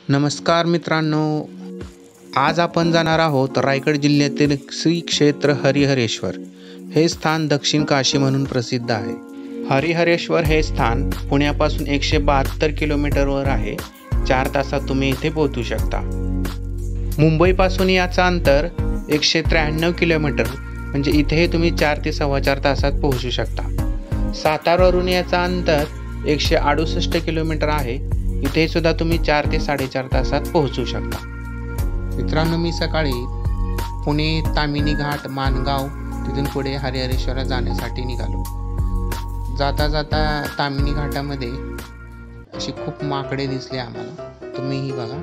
नमस्कार मित्रांनो, आज आपण जाणार आहोत रायगड जिल्ह्यातील श्री क्षेत्र हरिहरेश्वर। हे स्थान दक्षिण काशी म्हणून प्रसिद्ध आहे। हरिहरेश्वर हे स्थान पुण्यापासून 172 किलोमीटरवर आहे। 4 तासात तुम्ही इथे पोहोचू शकता। मुंबईपासून याचा अंतर 193 किलोमीटर, म्हणजे इथे तुम्ही 4 ते 4.25 तासात पोहोचू शकता। सातारावरून याचा अंतर 168 किलोमीटर आहे। इथे सुद्धा तुम्ही 4 ते 4.5 तासात पोहोचू शकता। मित्रांनो, मी सकाळी पुणे तामिनी घाट माणगाव तिथून पुढे हरिहरेश्वरला जाण्यासाठी निघालो। जाता जाता तामिनी घाटामध्ये अशी खूप माकडे दिसले आम्हाला, तुम्हीही बघा।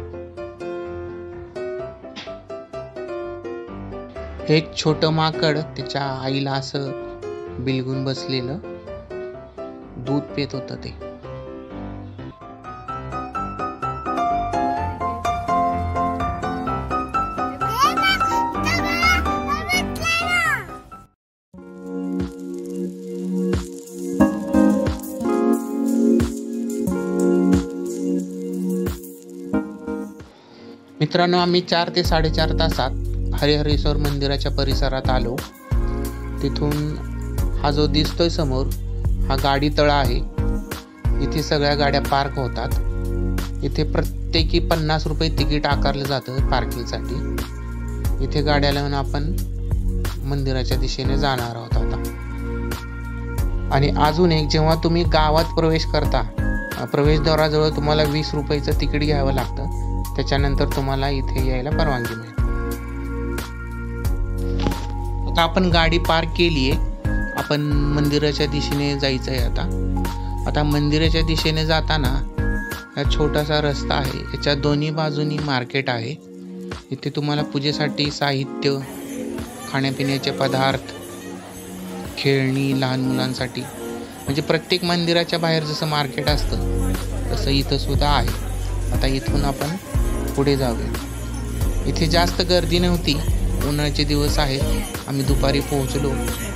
एक छोटं माकड त्याच्या आईला असं बिलगून बसलेलं दूध पित होतं ते। मित्रांनो, आम्ही 4 ते 4.5 तासात हरिहरेश्वर मंदिराच्या परिसरात आलो। तिथून हा जो दिसतोय समोर हा गाडी तळा आहे। इथे सगळ्या गाड्या पार्क होतात। इथे प्रत्येकी 50 रुपये तिकीट आकारलं जातं पार्किंगसाठी। इथे गाड्या लावून आपण मंदिराच्या दिशेने जाणार आहोत आता। आणि अजून एक, जेव्हा तुम्ही गावात प्रवेश करता, प्रवेशद्वाराजवळ तुम्हाला 20 रुपयाचं तिकीट घ्यावं लागतं। त्याच्यानंतर तुम्हाला इथे यायला परवानगी मिळते। आता आपण गाडी पार्क केली आहे, आपण मंदिराच्या दिशेने जायचं आहे आता मंदिराच्या दिशेने जाताना हा छोटासा रस्ता आहे। याच्या दोन्ही बाजूनी मार्केट आहे। इथे तुम्हाला पूजेसाठी साहित्य, खाण्यापिण्याचे पदार्थ, खेळणी लहान मुलांसाठी, म्हणजे प्रत्येक मंदिराच्या बाहेर जसं मार्केट असतं तसं इथं सुद्धा आहे। आता इथून आपण पुढे जाऊया। इथे जास्त गर्दी नव्हती, उन्हाळ्याचे दिवस आहेत। आम्ही दुपारी पोहोचलो।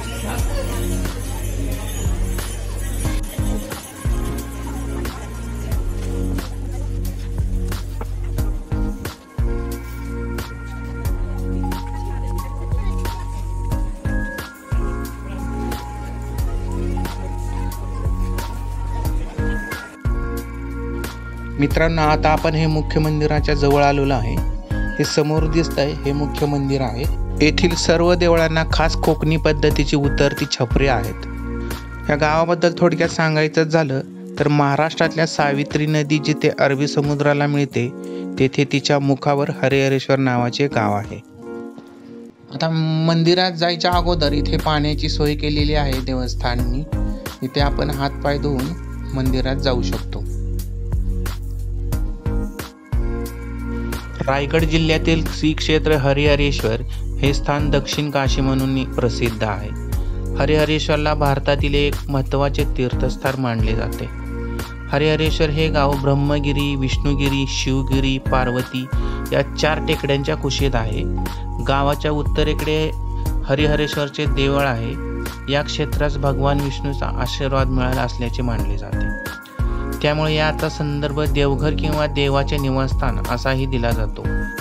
मित्रांनो, आता आपण हे मुख्य मंदिराच्या जवळ आलेलो आहे। हे समोर दिसतंय हे मुख्य मंदिर आहे। येथील सर्व देवळांना खास कोकणी पद्धतीची उतरती छपरे आहेत। या गावाबद्दल थोडक्यात सांगायचं झालं तर महाराष्ट्रातल्या सावित्री नदी जिथे अरबी समुद्राला मिळते तेथे तिच्या मुखावर हरिहरेश्वर नावाचे गाव आहे। आता मंदिरात जायच्या अगोदर इथे पाण्याची सोय केलेली आहे देवस्थाननी। इथे आपण हातपाय धुवून मंदिरात जाऊ शकतो। रायगड जिल्ह्यातील श्री क्षेत्र हरिहरेश्वर हे स्थान दक्षिण काशी म्हणून प्रसिद्ध आहे। हरिहरेश्वरला भारतातील एक महत्त्वाचे तीर्थस्थान मानले जाते। हरिहरेश्वर हे गाव ब्रह्मगिरी, विष्णुगिरी, शिवगिरी, पार्वती या 4 टेकड्यांच्या कुशीत आहे। गावाच्या उत्तरेकडे हरिहरेश्वरचे देवळ आहे। या क्षेत्रास भगवान विष्णूचा आशीर्वाद मिळाला असल्याचे मानले जाते। त्यामुळे याचा संदर्भ देवघर किंवा देवाचे निवासस्थान असाही दिला जातो।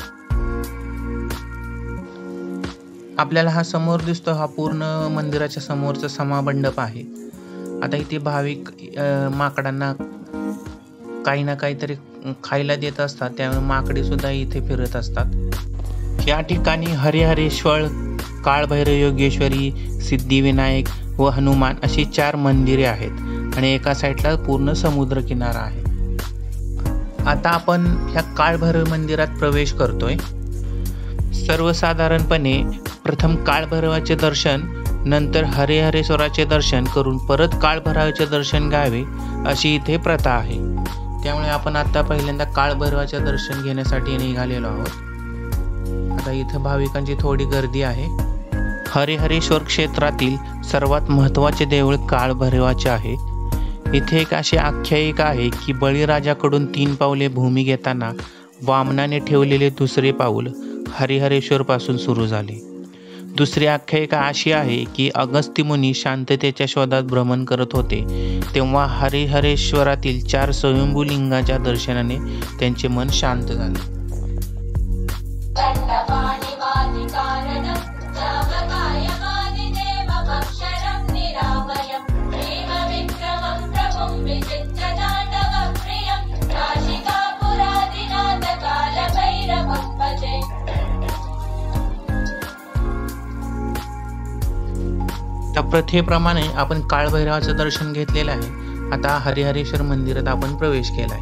आपल्याला हा समोर दिसतो हा पूर्ण मंदिराच्या समोरचा समामंडप आहे। आता इथे भाविक माकडांना काही ना काहीतरी खायला देत असतात, त्यामुळे माकडे सुद्धा इथे फिरत असतात। या ठिकाणी हरिहरेश्वर, काळभैरव योगेश्वरी, सिद्धिविनायक व हनुमान अशी 4 मंदिरे आहेत आणि एका साईडला पूर्ण समुद्र किनारा आहे। आता आपण ह्या काळभैरव मंदिरात प्रवेश करतोय। सर्वसाधारणपणे प्रथम काळभैरवाचे दर्शन, नंतर हरिहरेश्वराचे दर्शन करून परत काळभैरवाचे दर्शन घ्यावे अशी इथे प्रथा आहे। त्यामुळे आपण आता पहिल्यांदा काळभैरवाचे दर्शन घेण्यासाठी निघालेलो आहोत। आता इथं भाविकांची थोडी गर्दी आहे। हरिहरेश्वर क्षेत्रातील सर्वात महत्त्वाचे देऊळ काळभैरवाचे आहे। इथे एक अशी आख्यायिका आहे की बळीराजाकडून 3 पावले भूमी घेताना वामनाने ठेवलेले दुसरे पाऊल हरिहरेश्वर पासून सुरू झाले। दुसरी आख्यायिका अशी आहे की अगस्त्य मुनी शांततेच्या शोधात भ्रमण करत होते, तेव्हा हरिहरेश्वरातील 4 स्वयंभू लिंगाच्या दर्शनाने त्यांचे मन शांत झाले. त्या प्रथेप्रमाणे आपण काळभैरवाचं दर्शन घेतलेलं आहे. आता हरिहरेश्वर मंदिरात आपण प्रवेश केलाय.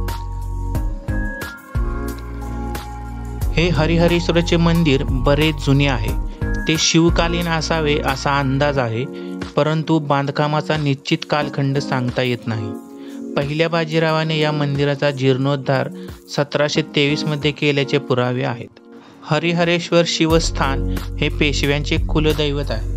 हे हरिहरेश्वराचे मंदिर बरेच जुने आहे. ते शिवकालीन असावे असा अंदाज आहे, परंतु बांधकामाचा निश्चित कालखंड सांगता येत नाही. पहिल्या बाजीरावाने या मंदिराचा जीर्णोद्धार 1723 मध्ये केल्याचे पुरावे आहेत. हरिहरेश्वर शिवस्थान हे पेशव्यांचे कुलदैवत आहे.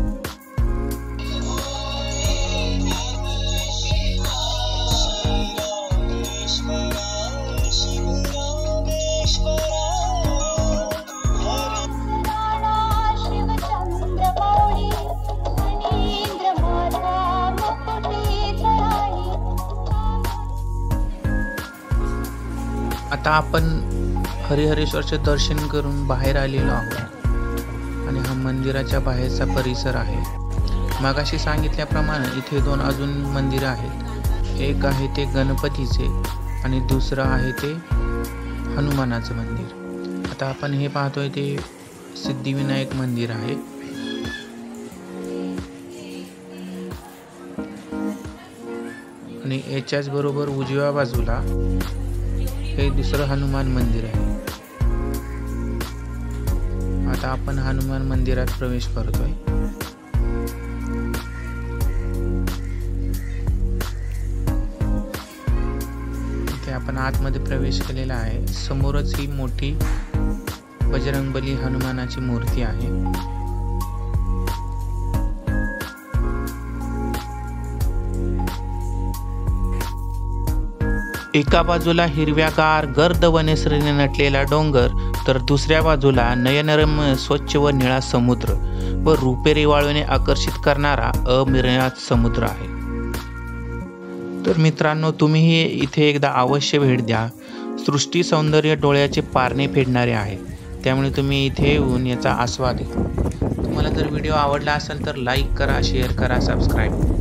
आता आपण हरिहरेश्वरचे दर्शन करून बाहेर आलेलो आहोत आणि हा मंदिराच्या बाहेरचा परिसर आहे. मगाशी सांगितल्याप्रमाणे इथे 2 अजून मंदिरं आहेत. एक आहे ते गणपतीचे आणि दुसरं आहे ते हनुमानाचं मंदिर. आता आपण हे पाहतोय ते सिद्धिविनायक मंदिर आहे. आणि याच्याच बरोबर उजव्या बाजूला हे दुसरं हनुमान मंदिर आहे. आता आपण हनुमान मंदिरात प्रवेश करतोय. इथे आपण आतमध्ये प्रवेश केलेला आहे. समोरच ही मोठी बजरंगबली हनुमानाची मूर्ती आहे. एका बाजूला हिरव्यागार गर्द वनश्रेणी नटलेला डोंगर, तर दुसऱ्या बाजूला नयनरम्य स्वच्छ व निळा समुद्र व रुपेरी वाळूने आकर्षित करणारा अमिर्याद समुद्र आहे. तर मित्रांनो, तुम्ही इथे एकदा अवश्य भेट द्या. सृष्टी सौंदर्य डोळ्याचे पारणे फेडणारे आहे, त्यामुळे तुम्ही इथे येऊन याचा आस्वाद घ्या. तुम्हाला जर व्हिडिओ आवडला असेल तर लाईक करा, शेअर करा, सबस्क्राईब.